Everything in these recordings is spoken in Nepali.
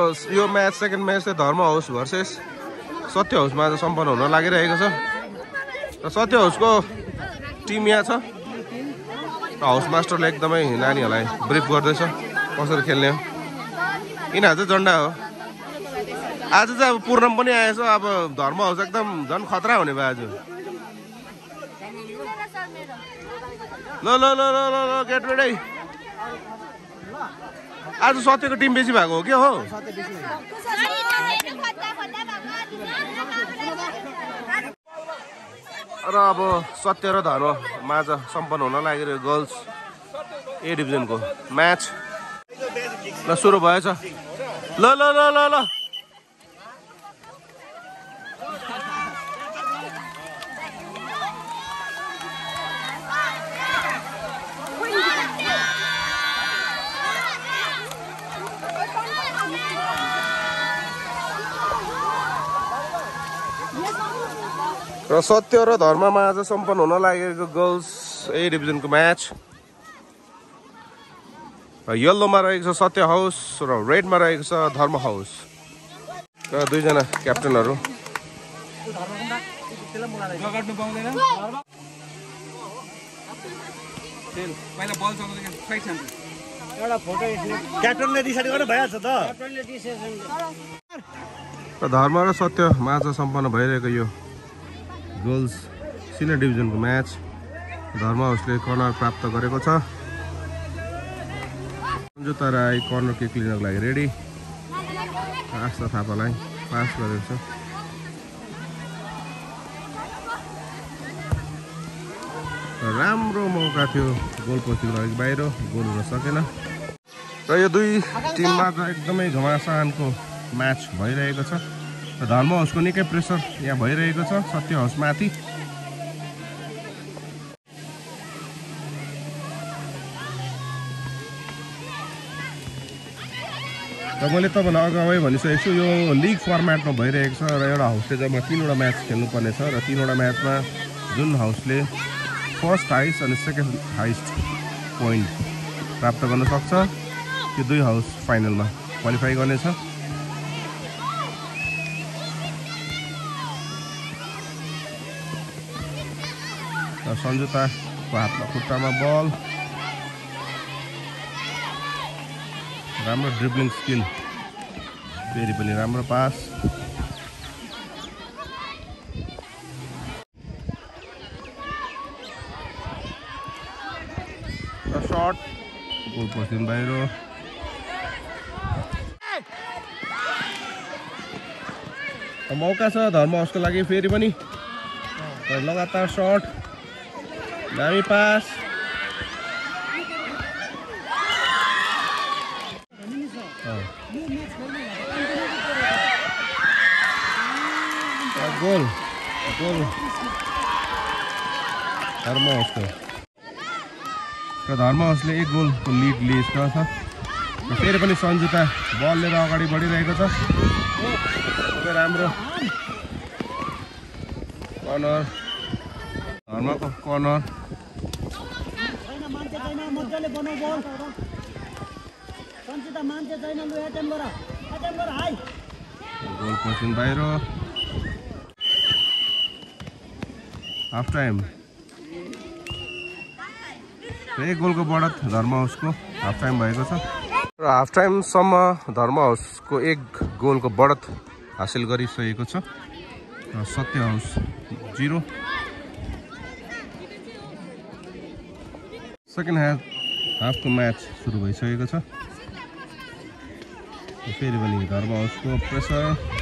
यो म्याच सेकेन्ड म्याच चाहिँ धर्म हाउस भर्सेस सत्य हाउसमा आज सम्पन्न हुन लागिरहेको छ र सत्य हाउसको टिम यहाँ छ। हाउस मास्टरले एकदमै नानीहरूलाई ब्रिफ गर्दैछ कसरी खेल्ने हो। यिनीहरू चाहिँ झन्डा हो। आज चाहिँ अब पूर्णम पनि आएछ। अब धर्म हाउस एकदम झन् खतरा हुने भयो आज। ल ल ल ल ल गेट रेडी। आज सत्यको टिम बेसी भएको हो के हो? र अब सत्य र धर्म माझ सम्पन्न हुन लागिरहेको गर्ल्स ए डिभिजनको म्याच ल सुरु भएछ। ल ल ल ल ल र सत्य र धर्ममा आज सम्पन्न हुन लागेको गर्ल्स ए डिभिजनको म्याच। येल्लोमा रहेको छ सत्य हाउस र रेडमा रहेको छ धर्म हाउस र दुईजना क्याप्टेनहरू। धर्म र सत्य माझ सम्पन्न भइरहेको यो गर्ल्स सिनियर डिभिजनको म्याच। धर्म हाउसले कर्नर प्राप्त गरेको छ। सञ्जुता राई कर्नर किक लिनको लागि रेडी। आस्था थापालाई पास गरेको छ। राम्रो मौका थियो गोल पोस्टको लागि बाहिर गोल हुन सकेन। र यो दुई टिममा एकदमै घमासानको म्याच भइरहेको छ। धर्म हाउसको निकै प्रेसर यहाँ भइरहेको छ सत्य हाउस माथि। र मैले तपाईँलाई अगावै भनिसकेको छु यो लिग फर्मेटमा भइरहेको छ र एउटा हाउसले जब 3वटा म्याच खेल्नुपर्ने छ र 3वटा म्याचमा जुन हाउसले फर्स्ट हाइस्ट अनि सेकेन्ड हाइस्ट पोइन्ट प्राप्त गर्न सक्छ त्यो दुई हाउस फाइनलमा क्वालिफाई गर्नेछ। सञ्जुताको हातमा खुट्टामा बल। राम्रो ड्रिब्लिङ स्किल। फेरि पनि राम्रो पास। सर्ट गोल पोस्टदेखि बाहिर। मौका छ धर्म हाउसको लागि फेरि पनि। लगातार सर्ट दामी पास। गोल गोल धर्म हाउसको। र धर्म हाउसले 1 गोलको लिड लिएको छ। फेरि पनि सञ्जुता बल लिएर अगाडि बढिरहेको छ। राम्रो कर्नर धर्मको कर्नर। गोल पोस्टदेखि बाहिर। हाफ टाइम 1 गोलको बढत धर्म हाउसको हाफ टाइम भएको छ। र हाफ टाइमसम्म धर्म हाउसको 1 गोलको बढत हासिल गरिसकेको छ। र सत्य हाउस 0। सेकेन्ड हाफको म्याच सुरु भइसकेको छ। फेरि पनि धर्म हाउसको प्रेसर।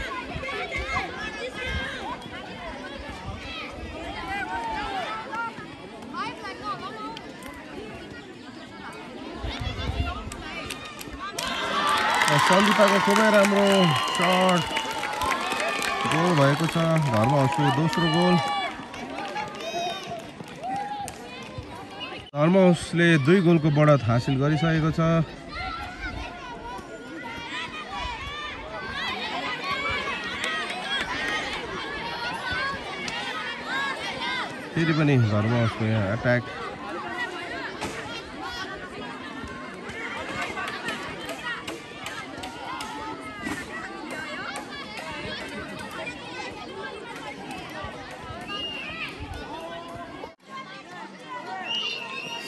सञ्जुताको खुबै राम्रो सर्ट गोल भएको छ। धर्म हाउसको दोस्रो गोल। धर्म हाउसले 2 गोलको बढत हासिल गरिसकेको छ। फेरि पनि धर्म हाउसको यहाँ अट्याक।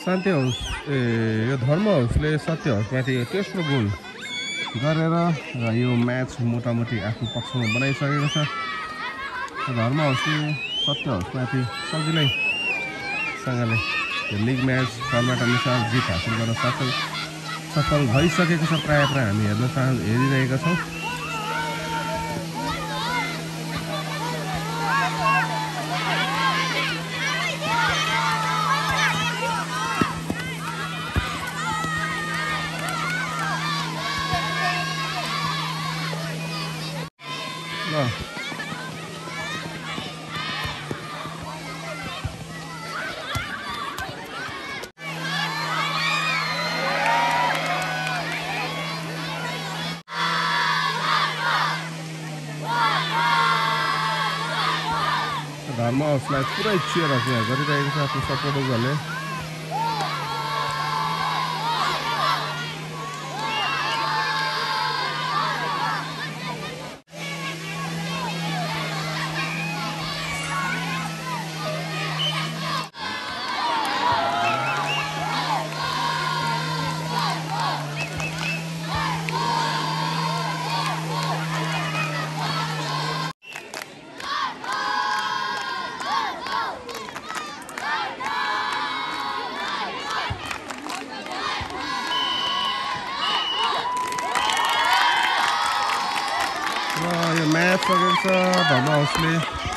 शान्ति हाउस यो धर्म हाउसले सत्य हाउसमाथि तेस्रो गोल गरेर र यो म्याच मोटामोटी आफ्नो पक्षमा बनाइसकेको छ। धर्म हाउसले सत्य हाउसमाथि सजिलैसँगले यो लिग म्याच फर्मेट अनुसार जित हासिल गर्न सफल भइसकेको छ। प्राय हामी हेरिरहेका छौँ। धर्म हाउसलाई पुरै चियरहरू यहाँ गरिरहेको छ आफ्नो सपोर्टरहरूले। यो म्याच सकेको छ धर्म हाउसले।